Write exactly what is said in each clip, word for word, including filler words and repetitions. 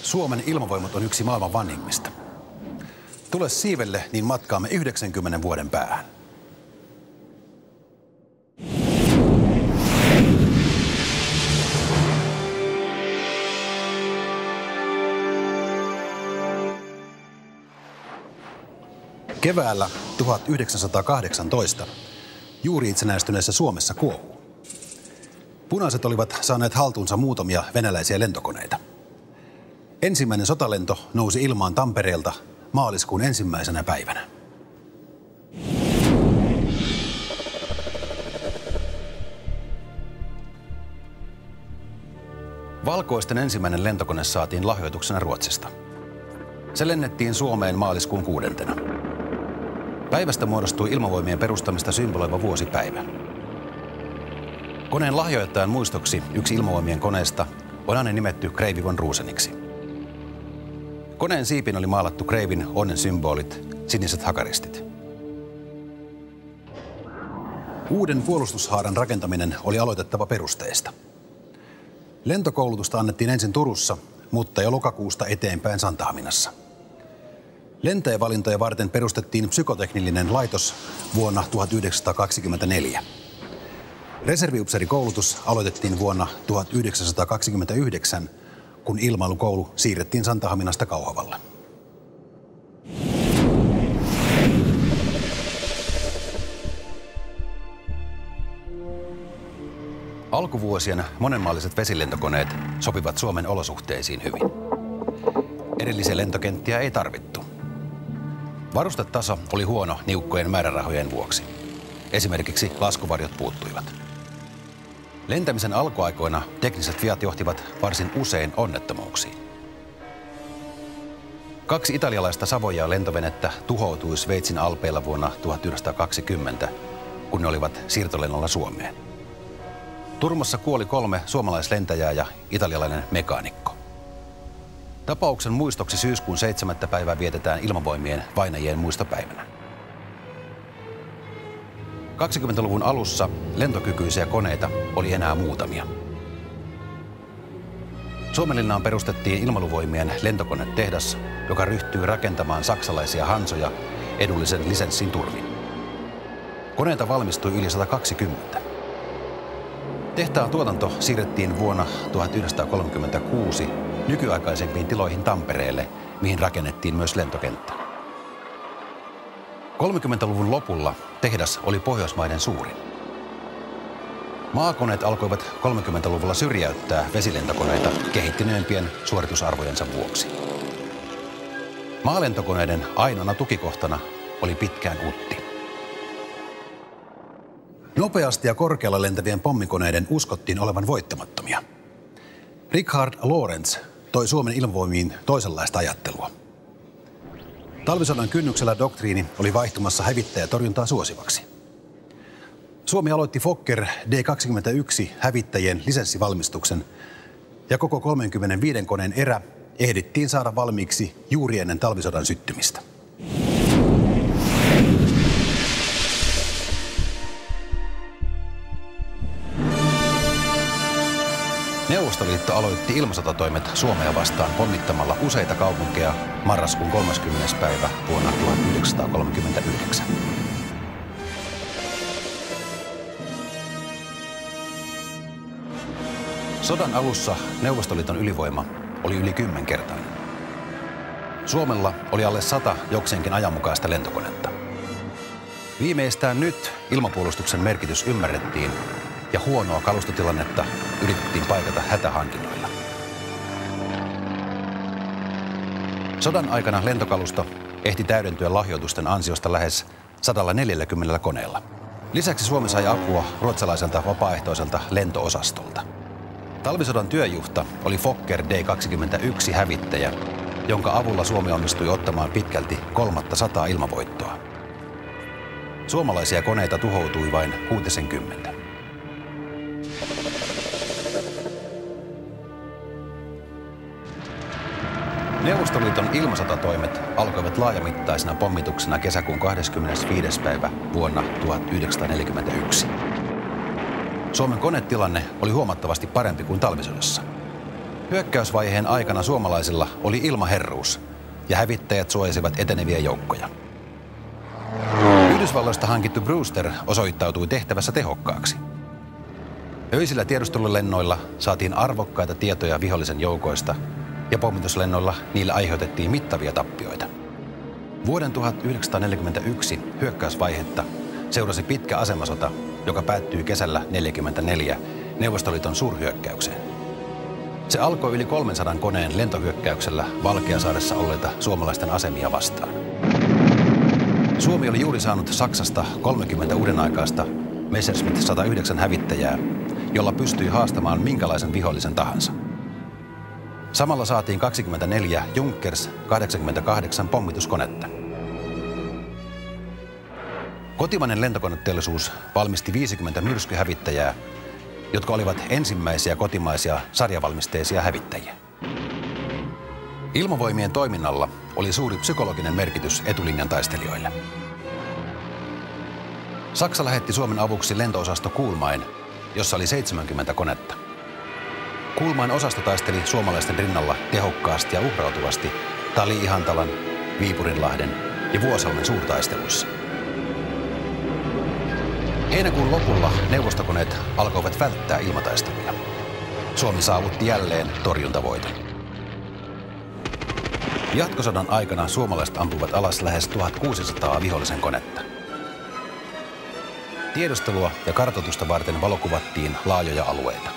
Suomen ilmavoimat on yksi maailman vanhimmista. Tule siivelle, niin matkaamme yhdeksänkymmenen vuoden päähän. Keväällä tuhatyhdeksänsataakahdeksantoista juuri itsenäistyneessä Suomessa kuohuu. Punaiset olivat saaneet haltuunsa muutamia venäläisiä lentokoneita. Ensimmäinen sotalento nousi ilmaan Tampereelta maaliskuun ensimmäisenä päivänä. Valkoisten ensimmäinen lentokone saatiin lahjoituksena Ruotsista. Se lennettiin Suomeen maaliskuun kuudentena. Päivästä muodostui ilmavoimien perustamista symboloiva vuosipäivä. Koneen lahjoittajan muistoksi yksi ilmavoimien koneesta on aina nimetty Kreivi von Roseniksi. Koneen siipin oli maalattu Kreivin onnen symbolit, siniset hakaristit. Uuden puolustushaaran rakentaminen oli aloitettava perusteista. Lentokoulutusta annettiin ensin Turussa, mutta jo lokakuusta eteenpäin Santahaminassa. Lentäjävalintoja varten perustettiin psykoteknillinen laitos vuonna tuhatyhdeksänsataakaksikymmentäneljä. Reserviupseerikoulutus aloitettiin vuonna tuhatyhdeksänsataakaksikymmentäyhdeksän, kun ilmailukoulu siirrettiin Santahaminasta Kauhavalle. Alkuvuosien monenmaalliset vesilentokoneet sopivat Suomen olosuhteisiin hyvin. Erillisiä lentokenttiä ei tarvittu. Varustetaso oli huono niukkojen määrärahojen vuoksi. Esimerkiksi laskuvarjot puuttuivat. Lentämisen alkuaikoina tekniset viat johtivat varsin usein onnettomuuksiin. Kaksi italialaista Savojaa lentovenettä tuhoutui Sveitsin alpeilla vuonna tuhatyhdeksänsataakaksikymmentä, kun ne olivat siirtolennolla Suomeen. Turmassa kuoli kolme suomalaislentäjää ja italialainen mekaanikko. Tapauksen muistoksi syyskuun seitsemättä päivää vietetään ilmavoimien vainajien muistopäivänä. kaksikymmentäluvun alussa lentokykyisiä koneita oli enää muutamia. Suomenlinnaan perustettiin ilmailuvoimien lentokonetehdas, joka ryhtyi rakentamaan saksalaisia Hansoja edullisen lisenssin turvin. Koneita valmistui yli sata kaksikymmentä. Tehtaan tuotanto siirrettiin vuonna tuhatyhdeksänsataakolmekymmentäkuusi nykyaikaisempiin tiloihin Tampereelle, mihin rakennettiin myös lentokenttä. kolmekymmentäluvun lopulla tehdas oli Pohjoismaiden suurin. Maakoneet alkoivat kolmekymmentäluvulla syrjäyttää vesilentokoneita kehittyneempien suoritusarvojensa vuoksi. Maalentokoneiden ainoana tukikohtana oli pitkään utti. Nopeasti ja korkealla lentävien pommikoneiden uskottiin olevan voittamattomia. Richard Lorentz toi Suomen ilmavoimiin toisenlaista ajattelua. Talvisodan kynnyksellä doktriini oli vaihtumassa hävittäjätorjuntaa suosivaksi. Suomi aloitti Fokker D kaksikymmentäyksi hävittäjien lisenssivalmistuksen ja koko kolmekymmentäviisi koneen erä ehdittiin saada valmiiksi juuri ennen talvisodan syttymistä. Neuvostoliitto aloitti ilmasotatoimet Suomea vastaan pommittamalla useita kaupunkeja marraskuun kolmaskymmenes päivä vuonna tuhatyhdeksänsataakolmekymmentäyhdeksän. Sodan alussa Neuvostoliiton ylivoima oli yli kymmenkertainen. Suomella oli alle sata jokseenkin ajanmukaista lentokonetta. Viimeistään nyt ilmapuolustuksen merkitys ymmärrettiin ja huonoa kalustotilannetta yritettiin paikata hätähankinnoilla. Sodan aikana lentokalusto ehti täydentyä lahjoitusten ansiosta lähes sata neljäkymmentä koneella. Lisäksi Suomi sai apua ruotsalaiselta vapaaehtoiselta lento-osastolta. Talvisodan työjuhta oli Fokker D kaksikymmentäyksi hävittäjä, jonka avulla Suomi onnistui ottamaan pitkälti kolmatta sataa ilmavoittoa. Suomalaisia koneita tuhoutui vain kuusikymmentä. Neuvostoliiton ilmasotatoimet alkoivat laajamittaisena pommituksena kesäkuun kahdeskymmenesviides päivä vuonna tuhatyhdeksänsataaneljäkymmentäyksi. Suomen konetilanne oli huomattavasti parempi kuin talvisodassa. Hyökkäysvaiheen aikana suomalaisilla oli ilmaherruus ja hävittäjät suojasivat eteneviä joukkoja. Yhdysvalloista hankittu Brewster osoittautui tehtävässä tehokkaaksi. Öisillä tiedustelulennoilla saatiin arvokkaita tietoja vihollisen joukoista ja pommituslennoilla niillä aiheutettiin mittavia tappioita. Vuoden tuhatyhdeksänsataaneljäkymmentäyksi hyökkäysvaihetta seurasi pitkä asemasota, joka päättyi kesällä neljäkymmentäneljä Neuvostoliiton suurhyökkäykseen. Se alkoi yli kolmensadan koneen lentohyökkäyksellä Valkeasaaressa olleita suomalaisten asemia vastaan. Suomi oli juuri saanut Saksasta kolmekymmentä uudenaikaista Messerschmitt sata yhdeksän hävittäjää, jolla pystyi haastamaan minkälaisen vihollisen tahansa. Samalla saatiin kaksikymmentäneljä Junkers kahdeksankymmentäkahdeksan pommituskonetta. Kotimainen lentokoneteollisuus valmisti viisikymmentä myrskyhävittäjää, jotka olivat ensimmäisiä kotimaisia sarjavalmisteisia hävittäjiä. Ilmavoimien toiminnalla oli suuri psykologinen merkitys etulinjan taistelijoille. Saksa lähetti Suomen avuksi lentoosasto Kuhlmein, jossa oli seitsemänkymmentä konetta. Kuhlmein osasto taisteli suomalaisten rinnalla tehokkaasti ja uhrautuvasti Tali-Ihantalan, Viipurinlahden ja Vuosalmen suurtaisteluissa. Heinäkuun lopulla neuvostokoneet alkoivat välttää ilmataisteluja. Suomi saavutti jälleen torjuntavoiton. Jatkosodan aikana suomalaiset ampuvat alas lähes tuhatkuusisataa vihollisen konetta. Tiedustelua ja kartoitusta varten valokuvattiin laajoja alueita.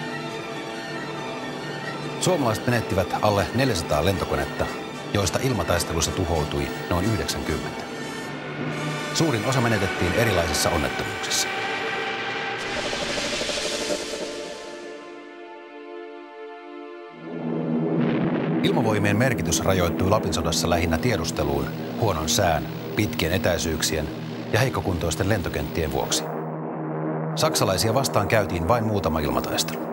Suomalaiset menettivät alle neljäsataa lentokonetta, joista ilmataistelussa tuhoutui noin yhdeksänkymmentä. Suurin osa menetettiin erilaisissa onnettomuuksissa. Ilmavoimien merkitys rajoittui Lapin sodassa lähinnä tiedusteluun, huonon sään, pitkien etäisyyksien ja heikkokuntoisten lentokenttien vuoksi. Saksalaisia vastaan käytiin vain muutama ilmataistelu.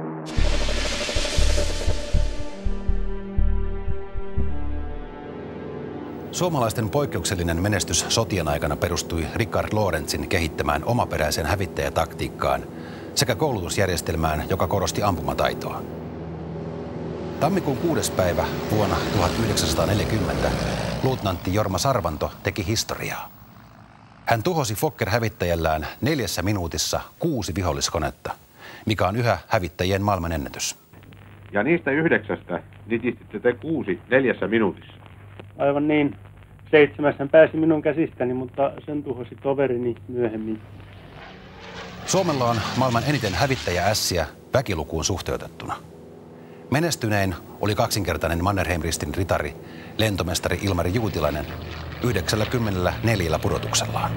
Suomalaisten poikkeuksellinen menestys sotien aikana perustui Richard Lorentzin kehittämään omaperäiseen hävittäjätaktiikkaan sekä koulutusjärjestelmään, joka korosti ampumataitoa. Tammikuun kuudes päivä vuonna tuhatyhdeksänsataaneljäkymmentä luutnantti Jorma Sarvanto teki historiaa. Hän tuhosi Fokker-hävittäjällään neljässä minuutissa kuusi viholliskonetta, mikä on yhä hävittäjien maailmanennätys. Ja niistä yhdeksästä nitistitte te kuusi neljässä minuutissa. Aivan niin. Seitsemässä pääsi minun käsistäni, mutta sen tuhosi toverini myöhemmin. Suomella on maailman eniten hävittäjä-ässiä väkilukuun suhteutettuna. Menestynein oli kaksinkertainen Mannerheim-ristin ritari, lentomestari Ilmari Juutilainen, yhdeksänkymmentäneljä pudotuksellaan.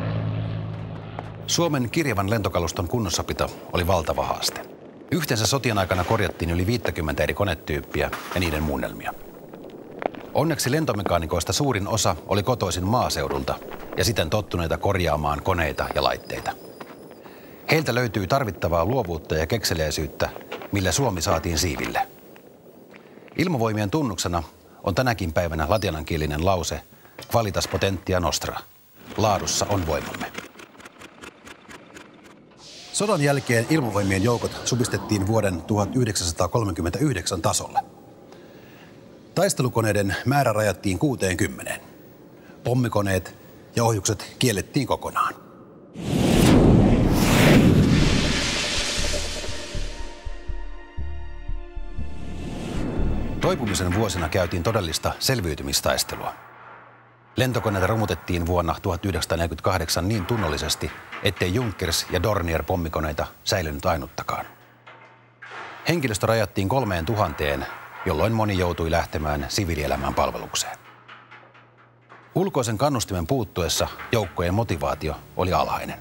Suomen kirjavan lentokaluston kunnossapito oli valtava haaste. Yhteensä sotien aikana korjattiin yli viisikymmentä eri konetyyppiä ja niiden muunnelmia. Onneksi lentomekaanikoista suurin osa oli kotoisin maaseudulta ja siten tottuneita korjaamaan koneita ja laitteita. Heiltä löytyy tarvittavaa luovuutta ja kekseliäisyyttä, millä Suomi saatiin siiville. Ilmavoimien tunnuksena on tänäkin päivänä latinankielinen lause Qualitas potentia nostra. Laadussa on voimamme. Sodan jälkeen ilmavoimien joukot supistettiin vuoden tuhatyhdeksänsataakolmekymmentäyhdeksän tasolle. Taistelukoneiden määrä rajattiin kuuteenkymmeneen. Pommikoneet ja ohjukset kiellettiin kokonaan. Toipumisen vuosina käytiin todellista selviytymistaistelua. Lentokoneita romutettiin vuonna tuhatyhdeksänsataaneljäkymmentäkahdeksan niin tunnollisesti, ettei Junkers ja Dornier pommikoneita säilynyt ainuttakaan. Henkilöstö rajattiin kolmeen tuhanteen, jolloin moni joutui lähtemään siviilielämään palvelukseen. Ulkoisen kannustimen puuttuessa joukkojen motivaatio oli alhainen.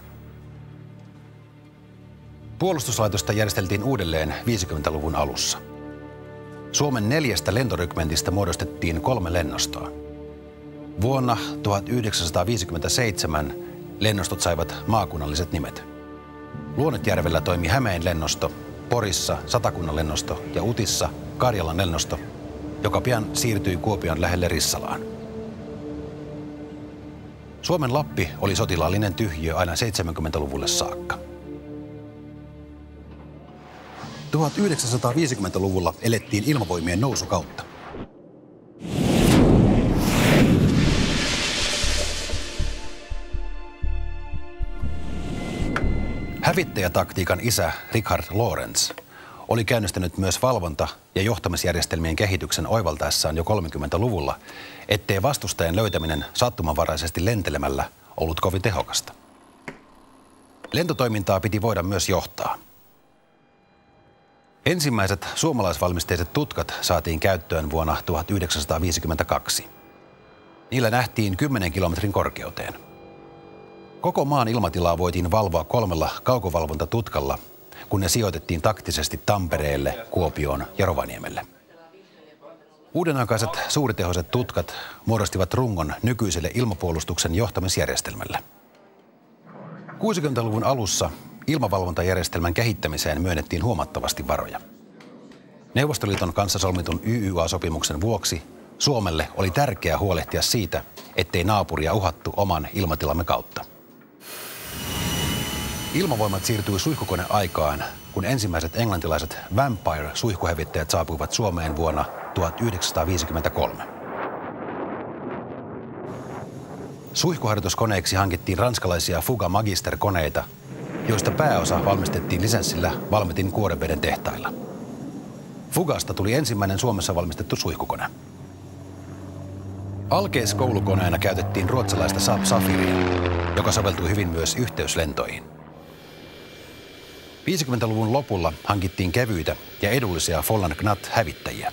Puolustuslaitosta järjesteltiin uudelleen viisikymmentäluvun alussa. Suomen neljästä lentorykmentistä muodostettiin kolme lennostoa. Vuonna tuhatyhdeksänsataaviisikymmentäseitsemän lennostot saivat maakunnalliset nimet. Luonnetjärvellä toimi Hämeen lennosto, Porissa Satakunnan lennosto ja Utissa Karjalan lennosto, joka pian siirtyi Kuopion lähelle Rissalaan. Suomen Lappi oli sotilaallinen tyhjiö aina seitsemänkymmentäluvulle saakka. tuhatyhdeksänsataaviisikymmentäluvulla elettiin ilmavoimien nousukautta. Hävittäjätaktiikan isä Richard Lorentz oli käynnistänyt myös valvonta- ja johtamisjärjestelmien kehityksen oivaltaessaan jo kolmekymmentäluvulla, ettei vastustajan löytäminen sattumanvaraisesti lentelemällä ollut kovin tehokasta. Lentotoimintaa piti voida myös johtaa. Ensimmäiset suomalaisvalmisteiset tutkat saatiin käyttöön vuonna tuhatyhdeksänsataaviisikymmentäkaksi. Niillä nähtiin kymmenen kilometrin korkeuteen. Koko maan ilmatilaa voitiin valvoa kolmella kaukovalvontatutkalla, kun ne sijoitettiin taktisesti Tampereelle, Kuopioon ja Rovaniemelle. Uudenaikaiset suuritehoiset tutkat muodostivat rungon nykyiselle ilmapuolustuksen johtamisjärjestelmälle. kuusikymmentäluvun alussa ilmavalvontajärjestelmän kehittämiseen myönnettiin huomattavasti varoja. Neuvostoliiton kanssa solmitun Y Y A-sopimuksen vuoksi Suomelle oli tärkeää huolehtia siitä, ettei naapuria uhattu oman ilmatilamme kautta. Ilmavoimat siirtyi suihkukoneaikaan, kun ensimmäiset englantilaiset Vampire-suihkuhävittäjät saapuivat Suomeen vuonna tuhatyhdeksänsataaviisikymmentäkolme. Suihkuharjoituskoneiksi hankittiin ranskalaisia Fuga Magister-koneita, joista pääosa valmistettiin lisenssillä Valmetin Kuorenveden tehtailla. Fugasta tuli ensimmäinen Suomessa valmistettu suihkukone. Alkeis-koulukoneena käytettiin ruotsalaista Saab Safiria, joka soveltui hyvin myös yhteyslentoihin. viisikymmentäluvun lopulla hankittiin kevyitä ja edullisia Folland Gnat-hävittäjiä.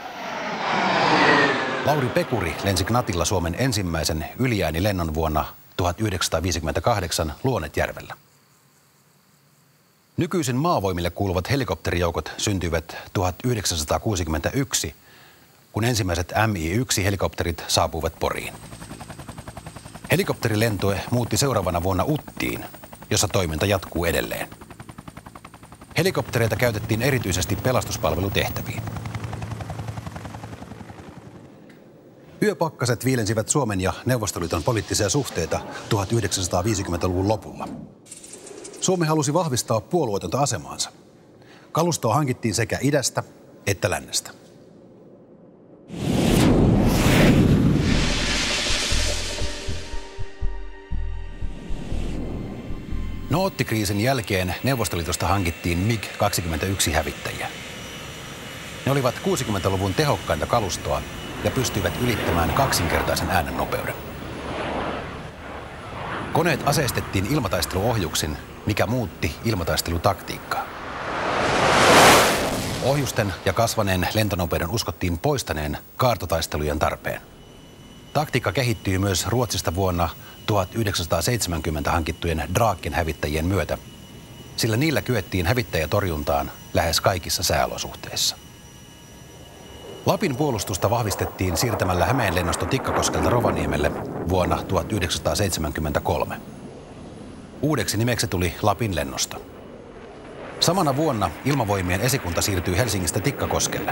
Lauri Pekuri lensi Gnatilla Suomen ensimmäisen yliäänilennon vuonna tuhatyhdeksänsataaviisikymmentäkahdeksan Luonetjärvellä. Nykyisin maavoimille kuuluvat helikopterijoukot syntyivät tuhatyhdeksänsataakuusikymmentäyksi, kun ensimmäiset M I yksi -helikopterit saapuivat Poriin. Helikopterilento muutti seuraavana vuonna Uttiin, jossa toiminta jatkuu edelleen. Helikoptereita käytettiin erityisesti pelastuspalvelutehtäviin. Yöpakkaset viilensivät Suomen ja Neuvostoliiton poliittisia suhteita tuhatyhdeksänsataaviisikymmentäluvun lopulla. Suomi halusi vahvistaa puolueetonta asemaansa. Kalustoa hankittiin sekä idästä että lännestä. Noottikriisin jälkeen Neuvostoliitosta hankittiin MiG kaksikymmentäyksi -hävittäjiä. Ne olivat kuusikymmentäluvun tehokkainta kalustoa ja pystyivät ylittämään kaksinkertaisen äänennopeuden. Koneet aseistettiin ilmataisteluohjuksin, mikä muutti ilmataistelutaktiikkaa. Ohjusten ja kasvaneen lentonopeuden uskottiin poistaneen kaartotaistelujen tarpeen. Taktiikka kehittyi myös Ruotsista vuonna tuhatyhdeksänsataaseitsemänkymmentä hankittujen Draken-hävittäjien myötä, sillä niillä kyettiin hävittäjätorjuntaan lähes kaikissa sääolosuhteissa. Lapin puolustusta vahvistettiin siirtämällä Hämeen lennosto Tikkakoskelta Rovaniemelle vuonna tuhatyhdeksänsataaseitsemänkymmentäkolme. Uudeksi nimeksi tuli Lapin lennosto. Samana vuonna ilmavoimien esikunta siirtyi Helsingistä Tikkakoskelle.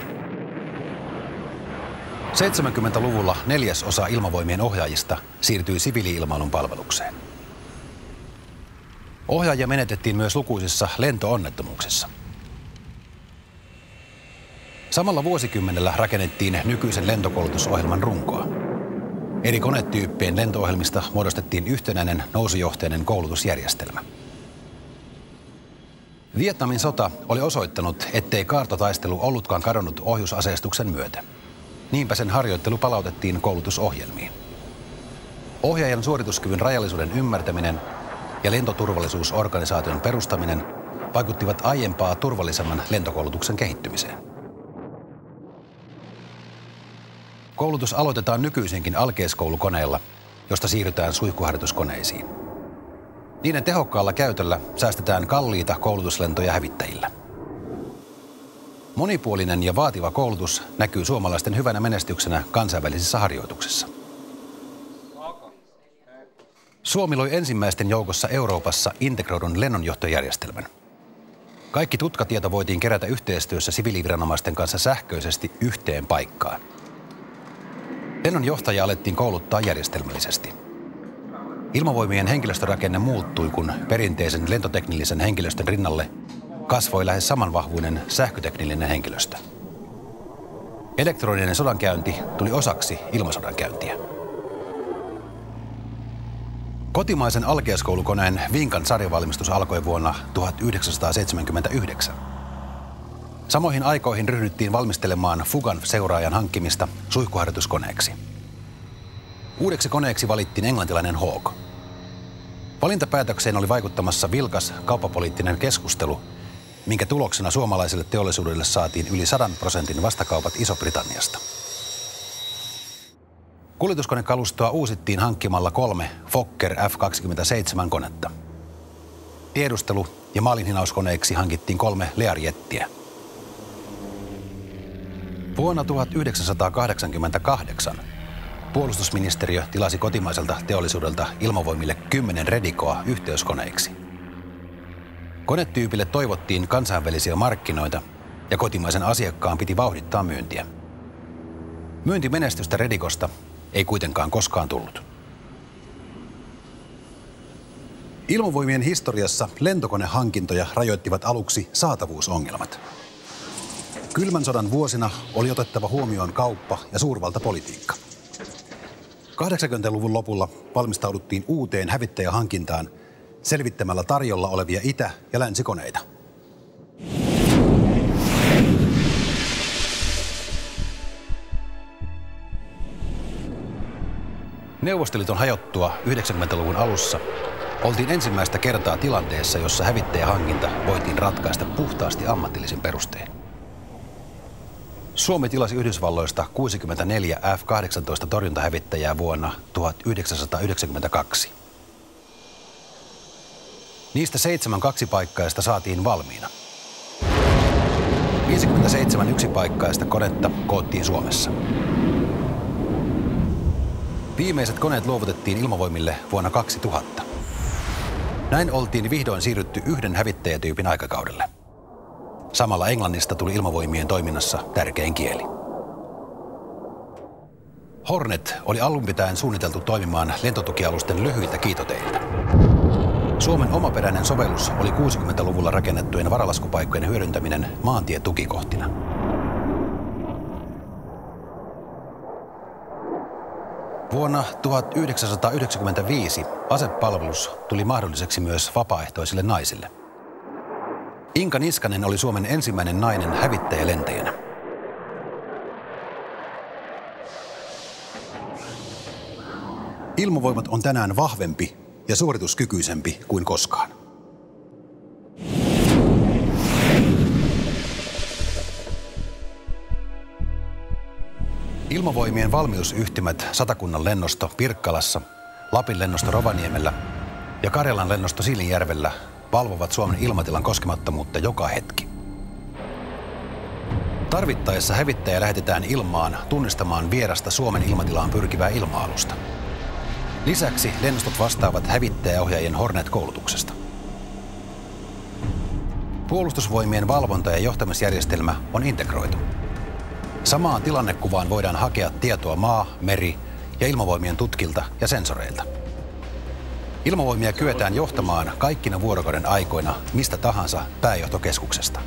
seitsemänkymmentäluvulla neljäs osa ilmavoimien ohjaajista siirtyi siviili-ilmailun palvelukseen. Ohjaajia menetettiin myös lukuisissa lento-onnettomuuksissa. Samalla vuosikymmenellä rakennettiin nykyisen lentokoulutusohjelman runkoa. Eri konetyyppien lento-ohjelmista muodostettiin yhtenäinen nousujohteinen koulutusjärjestelmä. Vietnamin sota oli osoittanut, ettei kaartotaistelu ollutkaan kadonnut ohjusaseistuksen myötä. Niinpä sen harjoittelu palautettiin koulutusohjelmiin. Ohjaajan suorituskyvyn rajallisuuden ymmärtäminen ja lentoturvallisuusorganisaation perustaminen vaikuttivat aiempaa turvallisemman lentokoulutuksen kehittymiseen. Koulutus aloitetaan nykyisinkin alkeiskoulukoneella, josta siirrytään suihkuharjoituskoneisiin. Niiden tehokkaalla käytöllä säästetään kalliita koulutuslentoja hävittäjillä. Monipuolinen ja vaativa koulutus näkyy suomalaisten hyvänä menestyksenä kansainvälisissä harjoituksissa. Suomi loi ensimmäisten joukossa Euroopassa integroidun lennonjohtojärjestelmän. Kaikki tutkatieto voitiin kerätä yhteistyössä siviiliviranomaisten kanssa sähköisesti yhteen paikkaan. Lennonjohtajia alettiin kouluttaa järjestelmällisesti. Ilmavoimien henkilöstörakenne muuttui, kun perinteisen lentoteknillisen henkilöstön rinnalle kasvoi lähes samanvahvuinen sähköteknillinen henkilöstö. Elektroninen sodankäynti tuli osaksi ilmasodankäyntiä. Kotimaisen alkeaskoulukoneen Vinkan sarjavalmistus alkoi vuonna tuhatyhdeksänsataaseitsemänkymmentäyhdeksän. Samoihin aikoihin ryhdyttiin valmistelemaan Fugan seuraajan hankkimista suihkuharjoituskoneeksi. Uudeksi koneeksi valittiin englantilainen Hawk. Valintapäätökseen oli vaikuttamassa vilkas kauppapoliittinen keskustelu, minkä tuloksena suomalaiselle teollisuudelle saatiin yli sadan prosentin vastakaupat Iso-Britanniasta. Kuljetuskonekalustoa uusittiin hankkimalla kolme Fokker F kaksikymmentäseitsemän konetta. Tiedustelu- ja maalinhinauskoneeksi hankittiin kolme Learjettiä. Vuonna tuhatyhdeksänsataakahdeksankymmentäkahdeksan puolustusministeriö tilasi kotimaiselta teollisuudelta ilmavoimille kymmenen Redikoa yhteyskoneiksi. Konetyypille toivottiin kansainvälisiä markkinoita ja kotimaisen asiakkaan piti vauhdittaa myyntiä. Myyntimenestystä Redikosta ei kuitenkaan koskaan tullut. Ilmavoimien historiassa lentokonehankintoja rajoittivat aluksi saatavuusongelmat. Kylmän sodan vuosina oli otettava huomioon kauppa- ja suurvaltapolitiikka. kahdeksankymmentäluvun lopulla valmistauduttiin uuteen hävittäjähankintaan selvittämällä tarjolla olevia itä- ja länsikoneita. Neuvostoliiton hajottua yhdeksänkymmentäluvun alussa oltiin ensimmäistä kertaa tilanteessa, jossa hävittäjähankinta voitiin ratkaista puhtaasti ammatillisin perustein. Suomi tilasi Yhdysvalloista kuusikymmentäneljä F kahdeksantoista torjuntahävittäjää vuonna tuhatyhdeksänsataayhdeksänkymmentäkaksi. Niistä seitsemän kaksipaikkaista saatiin valmiina. viisikymmentäseitsemän yksipaikkaista konetta koottiin Suomessa. Viimeiset koneet luovutettiin ilmavoimille vuonna kaksituhatta. Näin oltiin vihdoin siirrytty yhden hävittäjätyypin aikakaudelle. Samalla englannista tuli ilmavoimien toiminnassa tärkein kieli. Hornet oli alun pitäen suunniteltu toimimaan lentotukialusten lyhyiltä kiitoteiltä. Suomen omaperäinen sovellus oli kuusikymmentäluvulla rakennettujen varalaskupaikkojen hyödyntäminen maantietukikohtina. Vuonna tuhatyhdeksänsataayhdeksänkymmentäviisi asepalvelus tuli mahdolliseksi myös vapaaehtoisille naisille. Inka Niskanen oli Suomen ensimmäinen nainen hävittäjälentäjänä. Ilmavoimat on tänään vahvempi ja suorituskykyisempi kuin koskaan. Ilmavoimien valmiusyhtymät Satakunnan lennosto Pirkkalassa, Lapin lennosto Rovaniemellä ja Karjalan lennosto Siilinjärvellä valvovat Suomen ilmatilan koskemattomuutta joka hetki. Tarvittaessa hävittäjä lähetetään ilmaan tunnistamaan vierasta Suomen ilmatilaan pyrkivää ilma-alusta. Lisäksi lennostot vastaavat hävittäjäohjaajien Hornet-koulutuksesta. Puolustusvoimien valvonta- ja johtamisjärjestelmä on integroitu. Samaan tilannekuvaan voidaan hakea tietoa maa-, meri- ja ilmavoimien tutkilta ja sensoreilta. Ilmavoimia kyetään johtamaan kaikkina vuorokauden aikoina mistä tahansa pääjohtokeskuksesta.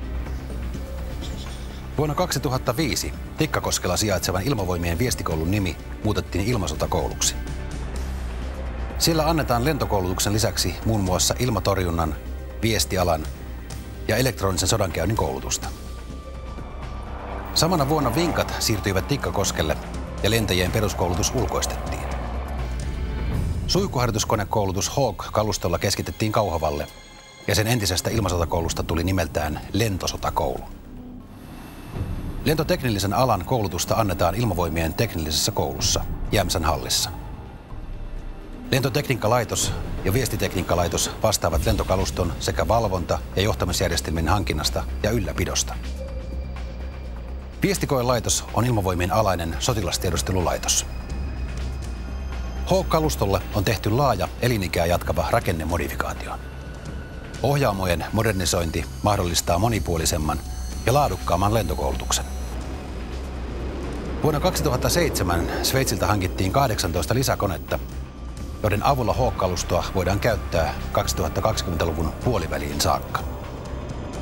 Vuonna kaksituhattaviisi Tikkakoskella sijaitsevan ilmavoimien viestikoulun nimi muutettiin ilmasotakouluksi. Siellä annetaan lentokoulutuksen lisäksi muun muassa ilmatorjunnan, viestialan ja elektronisen sodankäynnin koulutusta. Samana vuonna Vinkat siirtyivät Tikkakoskelle ja lentäjien peruskoulutus ulkoistettiin. Suihkuharjoituskonekoulutus Hawk-kalustolla keskitettiin Kauhavalle ja sen entisestä ilmasotakoulusta tuli nimeltään Lentosotakoulu. Lentoteknillisen alan koulutusta annetaan Ilmavoimien teknillisessä koulussa Jämsän hallissa. Lentotekniikkalaitos ja viestitekniikkalaitos vastaavat lentokaluston sekä valvonta- ja johtamisjärjestelmien hankinnasta ja ylläpidosta. Viestikoelaitos on Ilmavoimien alainen sotilastiedustelulaitos. Hawk-kalustolle on tehty laaja elinikää jatkava rakennemodifikaatio. Ohjaamojen modernisointi mahdollistaa monipuolisemman ja laadukkaamman lentokoulutuksen. Vuonna kaksituhattaseitsemän Sveitsiltä hankittiin kahdeksantoista lisäkonetta, joiden avulla Hawk-kalustoa voidaan käyttää kaksituhattakaksikymmentäluvun puoliväliin saakka.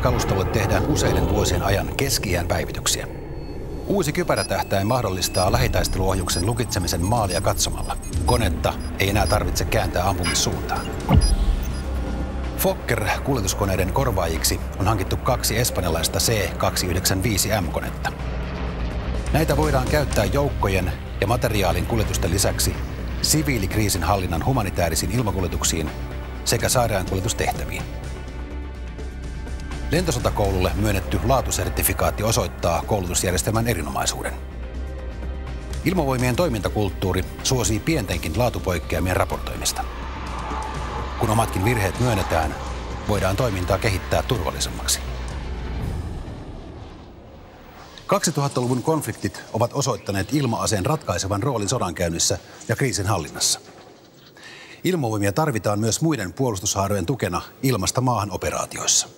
kalustolle tehdään useiden vuosien ajan keski-iän päivityksiä. Uusi kypärätähtäin mahdollistaa lähitaisteluohjuksen lukitsemisen maalia katsomalla. Konetta ei enää tarvitse kääntää ampumissuuntaan. Fokker-kuljetuskoneiden korvaajiksi on hankittu kaksi espanjalaista C kaksisataayhdeksänkymmentäviisi M-konetta. Näitä voidaan käyttää joukkojen ja materiaalin kuljetusten lisäksi siviilikriisinhallinnan humanitaarisiin ilmakuljetuksiin sekä sairaankuljetustehtäviin. Lentosotakoululle myönnetty laatusertifikaatti osoittaa koulutusjärjestelmän erinomaisuuden. Ilmavoimien toimintakulttuuri suosii pientenkin laatupoikkeamien raportoimista. Kun omatkin virheet myönnetään, voidaan toimintaa kehittää turvallisemmaksi. kaksituhattaluvun konfliktit ovat osoittaneet ilma-aseen ratkaisevan roolin sodankäynnissä ja kriisinhallinnassa. Ilmavoimia tarvitaan myös muiden puolustushaarojen tukena ilmasta maahan operaatioissa.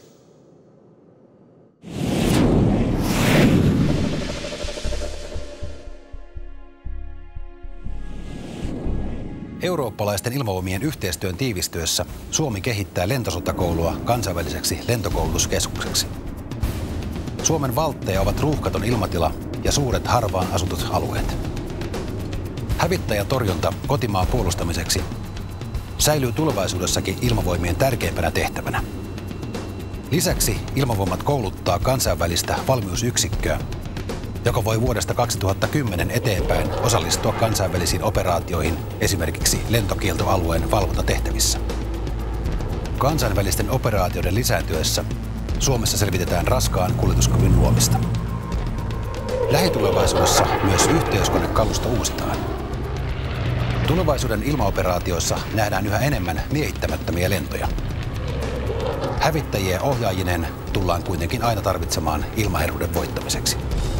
Eurooppalaisten ilmavoimien yhteistyön tiivistyessä Suomi kehittää lentosotakoulua kansainväliseksi lentokoulutuskeskukseksi. Suomen valtteja ovat ruuhkaton ilmatila ja suuret harvaan asutut alueet. Hävittäjätorjunta kotimaan puolustamiseksi säilyy tulevaisuudessakin ilmavoimien tärkeimpänä tehtävänä. Lisäksi Ilmavoimat kouluttaa kansainvälistä valmiusyksikköä, joka voi vuodesta kaksituhattakymmenen eteenpäin osallistua kansainvälisiin operaatioihin esimerkiksi lentokieltoalueen valvontatehtävissä. Kansainvälisten operaatioiden lisääntyessä Suomessa selvitetään raskaan kuljetuskyvyn luomista. Lähitulevaisuudessa myös yhteyskonekalusto uusitaan. Tulevaisuuden ilmaoperaatioissa nähdään yhä enemmän miehittämättömiä lentoja. Hävittäjiä ohjaajineen tullaan kuitenkin aina tarvitsemaan ilmaherruuden voittamiseksi.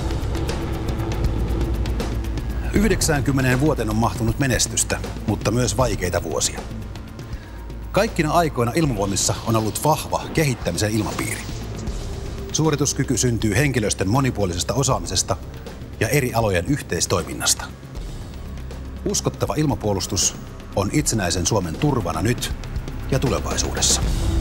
yhdeksäänkymmeneen vuoteen on mahtunut menestystä, mutta myös vaikeita vuosia. Kaikkina aikoina Ilmavoimissa on ollut vahva kehittämisen ilmapiiri. Suorituskyky syntyy henkilöstön monipuolisesta osaamisesta ja eri alojen yhteistoiminnasta. Uskottava ilmapuolustus on itsenäisen Suomen turvana nyt ja tulevaisuudessa.